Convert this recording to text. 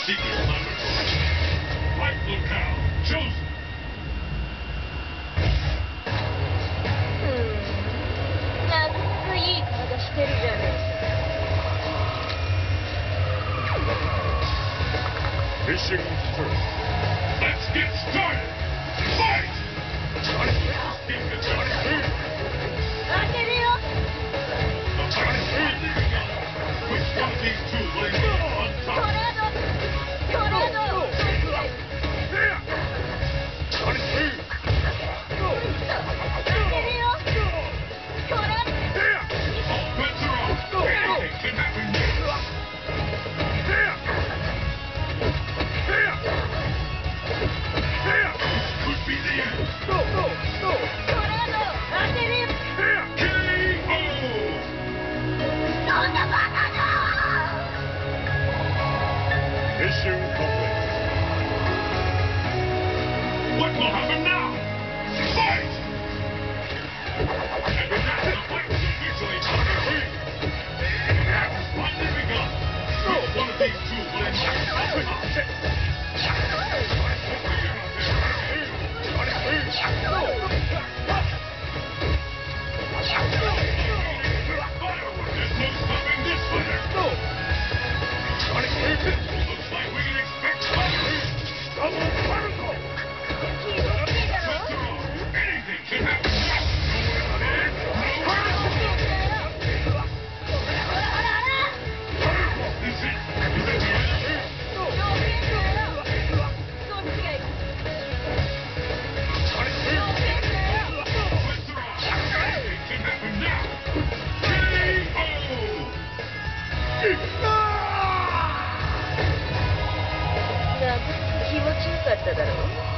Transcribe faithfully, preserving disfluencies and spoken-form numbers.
Secret laboratory. Right locale chosen. うーん、なんかいい体してるじゃねえか。 Mission first. Let's get started. Fight! 当てるよ。 Which one of these two will end on ト top? ラードトラード当てるよ。トラード All bets are off. Anything can happen next. This could be the end. トラード当てるよ。 K O! そんなバカな。 Mission complete. What will happen now? Fight! And with that, the fight will officially begin. It's finally begun. Which one of these two will end on top? There's no stopping this fighter. Looks like we can expect fire. Anything can happen. Is it? Is it the end? そっちがいい。 Anything can happen now. K O! なんか気持ちよかっただろう。